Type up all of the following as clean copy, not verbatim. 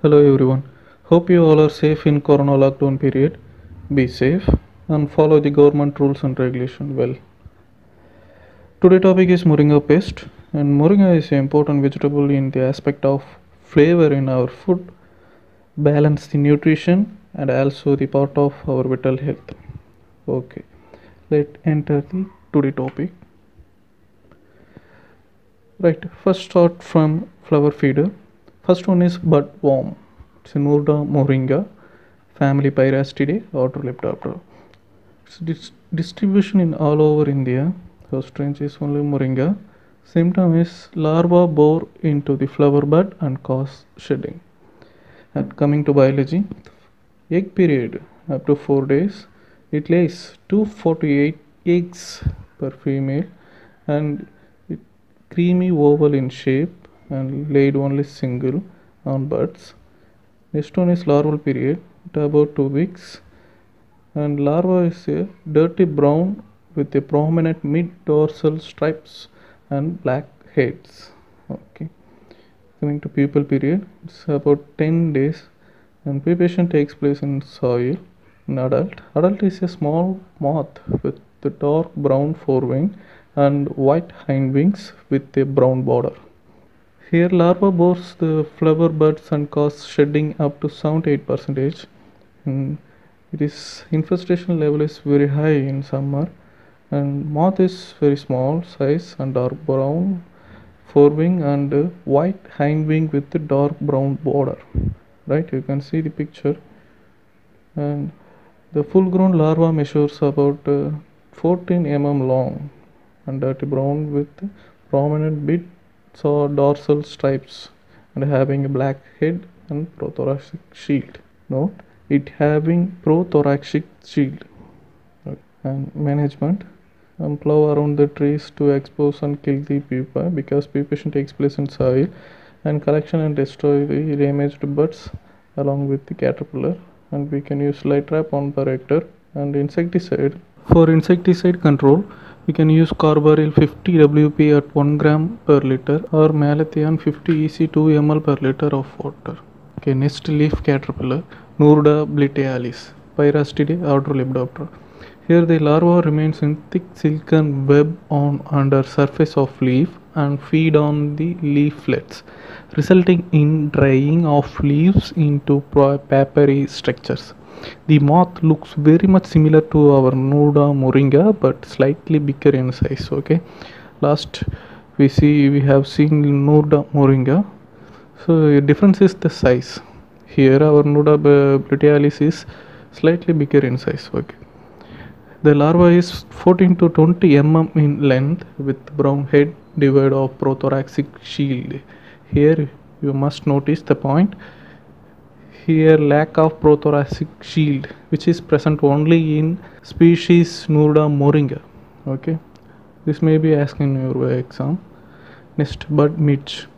Hello everyone. Hope you all are safe in Corona lockdown period. Be safe and follow the government rules and regulation well. Today topic is moringa paste, and moringa is an important vegetable in the aspect of flavor in our food, balance the nutrition and also the part of our vital health. Okay, let's enter the today topic. Right, first start from flower feeder. First one is budworm. It's a Nurda moringa, family Pyrastidae, order Leptoptera. Its distribution in all over India. Host range is only moringa. Symptom is larva bore into the flower bud and cause shedding. And coming to biology, egg period up to 4 days. It lays 248 eggs per female and creamy oval in shape and laid only single on buds. Next one is larval period, about 2 weeks, and larva is a dirty brown with a prominent mid-dorsal stripes and black heads. Okay. Coming to pupal period, it's about 10 days, and pupation takes place in soil. In adult, adult is a small moth with the dark brown forewing and white hindwings with a brown border. Here larva bores the flower buds and cause shedding up to 78%. It is infestation level is very high in summer, and moth is very small size and dark brown forewing and white hindwing with the dark brown border. Right, you can see the picture, and the full grown larva measures about 14 mm long and dirty brown with prominent bits or dorsal stripes and having a black head and prothoracic shield. Note, it having prothoracic shield. And management, plow around the trees to expose and kill the pupa because pupation takes place in soil, and collection and destroy the damaged buds along with the caterpillar, and we can use light trap on per hectare. And insecticide, for insecticide control we can use carbaryl 50 WP at 1 gram per liter or malathion 50 EC 2 ml per liter of water. Okay, next leaf caterpillar, Nurda blitealis, Pyrastidae, order Lepidoptera. Here the larva remains in thick silken web on under surface of leaf and feed on the leaflets, resulting in drying of leaves into papery structures. The moth looks very much similar to our Nurda moringa but slightly bigger in size. Okay, last we have seen Nurda moringa, so the difference is the size. Here our Nurda blitealis is slightly bigger in size. Okay, the larva is 14 to 20 mm in length with brown head devoid of prothoracic shield. Here you must notice the point. Here lack of prothoracic shield which is present only in species Nurda moringa. Okay, this may be asked in your exam. Next, bud midge,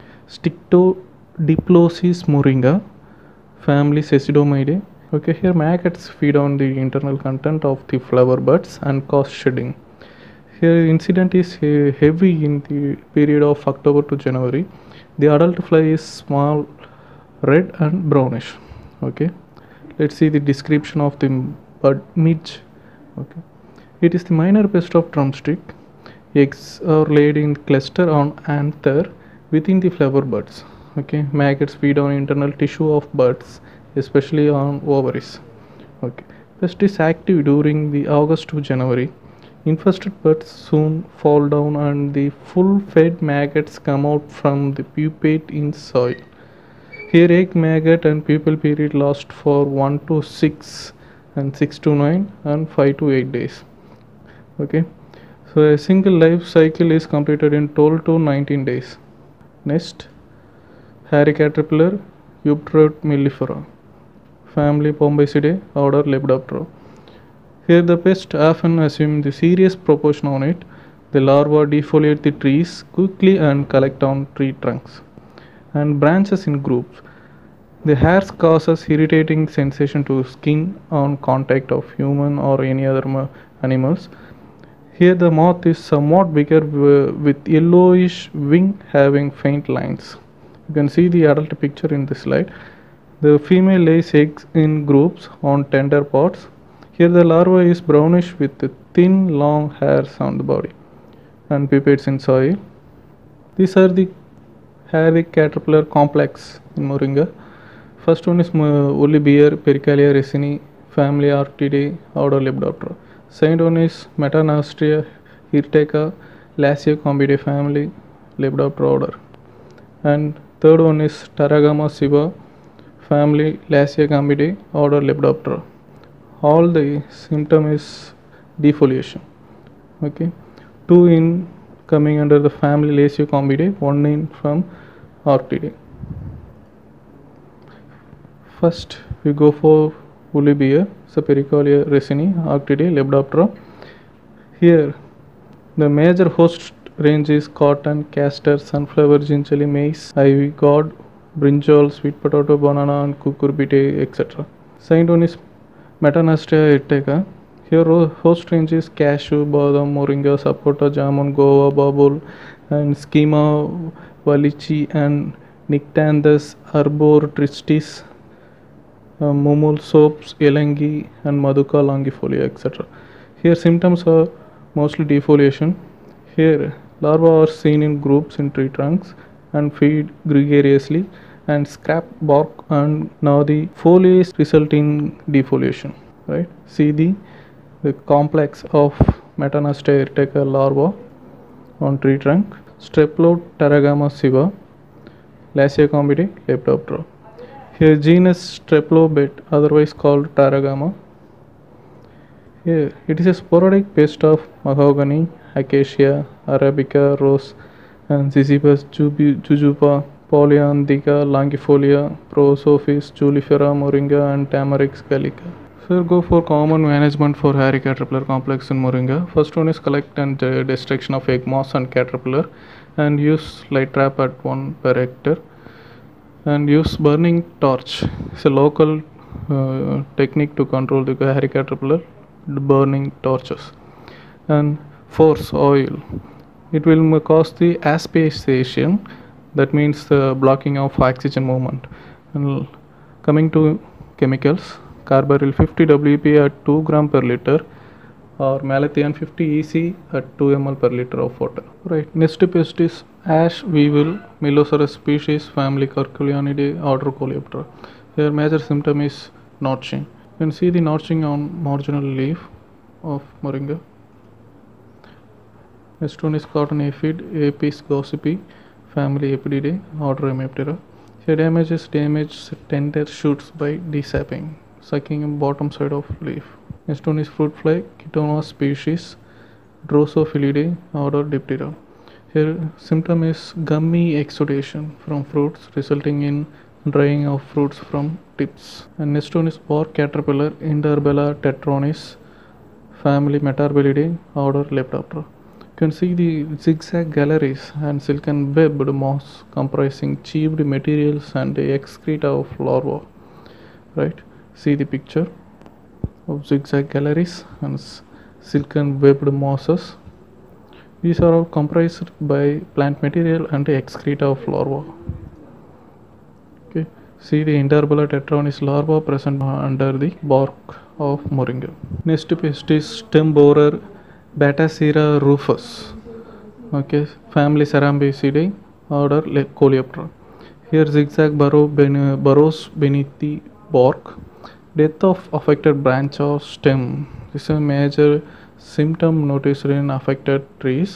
Stictodiplosis moringa, family Sesidomidae. Okay, here maggots feed on the internal content of the flower buds and cause shedding. Here incident is heavy in the period of October to January. The adult fly is small, red and brownish. Okay, let's see the description of the bud midge. Okay, it is the minor pest of drumstick. Eggs are laid in cluster on anther within the flower buds. Okay, maggots feed on internal tissue of buds, especially on ovaries. Okay, pest is active during the August to January. Infested buds soon fall down and the full fed maggots come out from the pupate in soil. Here egg, maggot and pupal period last for 1 to 6 and 6 to 9 and 5 to 8 days. Okay, so a single life cycle is completed in 12 to 19 days. Next, hairy caterpillar, Euptrot mellifera, family Bombycidae, order Lepidoptera. Here the pest often assume the serious proportion on it. The larvae defoliate the trees quickly and collect on tree trunks and branches in groups. The hairs causes irritating sensation to skin on contact of human or any other animals. Here the moth is somewhat bigger with yellowish wing having faint lines. You can see the adult picture in this slide. The female lays eggs in groups on tender pods. Here the larva is brownish with thin long hairs on the body and pipettes in soil. These are the hairy caterpillar complex in Moringa. First one is woolly bear, Pericalia resini, family Arctidae, order Lepidoptera. Second one is Metanastria, Hirteca, Lasiocombidae family, Lepidoptera order. And third one is Tarragama siva, family Lasiocombidae, order Lepidoptera. All the symptom is defoliation. Okay, two in coming under the family Lasiocombidae, one in from Arctidae. First we go for woolly bear, so Pericalia resini, Arctidae, Lepidoptera. Here the major host range is cotton, castor, sunflower, gingerly, maize, ivy, gourd, brinjal, sweet potato, banana and cucurbitae, etc. Second one is Metanastria hirteca. Here host range is cashew, badam, moringa, sapota, jamun, guava, babul and schema, valichi and Nyctanthus, arbor, tristis, mumul, soaps, elangi and maduka longifolia, etc. Here symptoms are mostly defoliation. Here larvae are seen in groups in tree trunks and feed gregariously and scrap bark and now the foliage result in defoliation. Right? See the complex of Metanastria hirteca larva on tree trunk. Streplotarragama siva, Lasiocombidae, Lepidoptera. Here genus Streplobet, otherwise called Tarragama. Here it is a sporadic pest of mahogany, acacia, arabica, rose and Ziziphus jujuba, Polyanthica, longifolia, Prosophis, Julifera, moringa and Tamarix gallica. So go for common management for hairy caterpillar complex in moringa. First one is collect and destruction of egg moths and caterpillar and use light trap at 1 per hectare. And use burning torch. It's a local technique to control the hairy caterpillar, the burning torches. And force oil. It will cause the asphyxiation, that means the blocking of oxygen movement. And coming to chemicals, carbaryl 50 WP at 2 gram per liter or malathion 50 EC at 2 ml per liter of water. Right. Next pest is ash weevil, Miloceras species, family Curculionidae, order Coleoptera. Here major symptom is notching. You can see the notching on marginal leaf of moringa. Next one is cotton aphid, Apis gossypi, family Epididae, order Hemiptera. Here damage tender shoots by desapping, sucking bottom side of leaf. Next one is fruit fly, Chitona species, Drosophilidae, order Diptera. Here symptom is gummy exudation from fruits resulting in drying of fruits from tips. And next one is bark caterpillar, Interbella tetronis, family Metarbellidae, order Lepidoptera. You can see the zigzag galleries and silken webbed moss comprising chieved materials and the excreta of larvae. Right? See the picture of zigzag galleries and silken webbed mosses. These are all comprised by plant material and the excreta of larvae. Okay. See the Interbella tetronis larva present under the bark of moringa. Next pest is stem borer, Batacera rufus. Okay, family Cerambicidae, order Coleoptera. Here zigzag burrows beneath the bark. Death of affected branch or stem. This is a major symptom noticed in affected trees.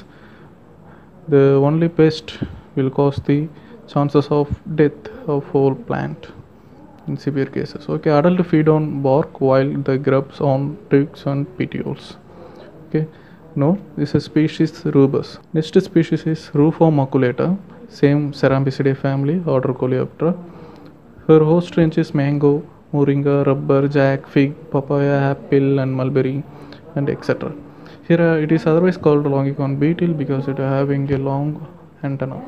The only pest will cause the chances of death of whole plant in severe cases. Okay, adult feed on bark while the grubs on twigs and petioles. Okay. No, this is species rubus. Next species is Rufo maculata, same Cerambicidae family, order Coleoptera. Her host range is mango, moringa, rubber, jack, fig, papaya, apple and mulberry and etc. Here it is otherwise called longicon beetle because it is having a long antenna.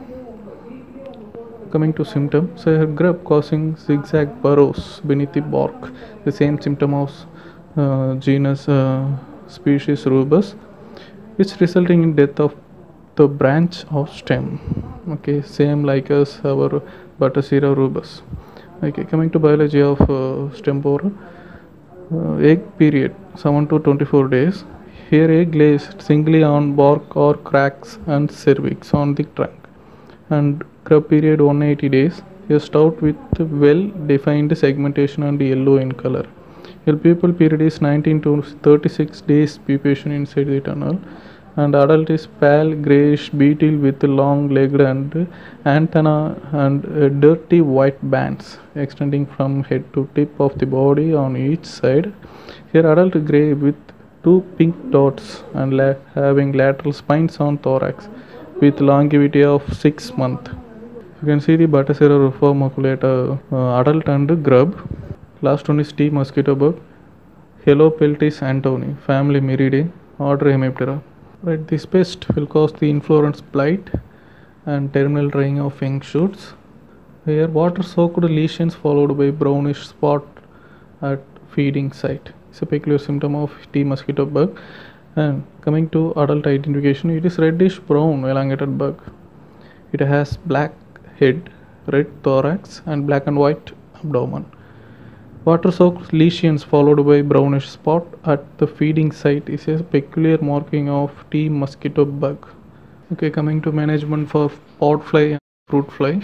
Coming to symptoms, so her grub causing zigzag burrows beneath the bark, the same symptom of genus species rubus, which resulting in death of the branch of stem. Okay, same like as our Batacera rubus. Okay, coming to biology of stem borer. Egg period 7 to 24 days. Here egg lays singly on bark or cracks and cervix on the trunk. And grub period 180 days. A stout with well defined segmentation and yellow in color. Your pupal period is 19 to 36 days pupation inside the tunnel, and adult is pale grayish beetle with long legged and antenna and dirty white bands extending from head to tip of the body on each side. Here adult gray with two pink dots and having lateral spines on thorax with longevity of 6 months. You can see the Batacera rufa maculata, adult and grub. Last one is T mosquito bug. Helopeltis antoni, family Miridae, order Hemiptera. Right, this pest will cause the inflorescence blight and terminal drying of young shoots. Here, water-soaked lesions followed by brownish spot at feeding site. It's a peculiar symptom of T mosquito bug. And coming to adult identification, it is reddish brown elongated bug. It has black head, red thorax, and black and white abdomen. Water-soaked lesions followed by brownish spot at the feeding site is a peculiar marking of T mosquito bug. Okay, coming to management for pod fly and fruit fly.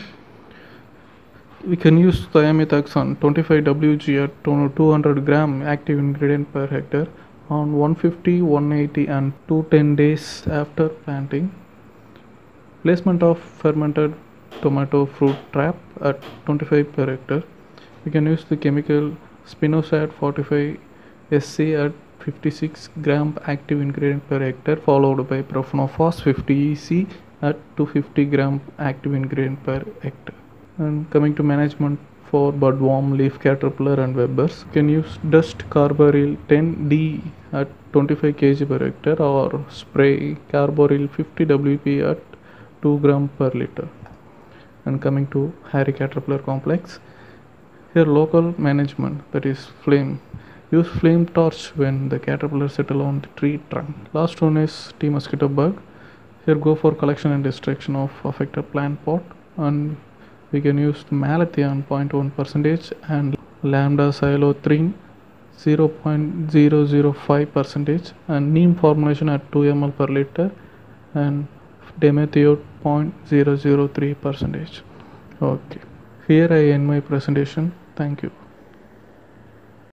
We can use thiamethoxam 25 Wg at 200 gram active ingredient per hectare on 150, 180 and 210 days after planting. Placement of fermented tomato fruit trap at 25 per hectare. We can use the chemical spinosad 45 SC at 56 gram active ingredient per hectare, followed by profenofos 50 EC at 250 gram active ingredient per hectare. And coming to management for budworm, leaf caterpillar and webbers, you can use dust carbaryl 10D at 25 kg per hectare or spray carbaryl 50 WP at 2 gram per liter. And coming to hairy caterpillar complex, here local management, that is flame. Use flame torch when the caterpillar settle on the tree trunk. Last one is T mosquito bug. Here go for collection and destruction of affected plant pot, and we can use malathion 0.1% and lambda cyhalothrin 0.005% and neem formulation at 2 ml per liter and dimethiode 0.003%. Okay, here I end my presentation. Thank you.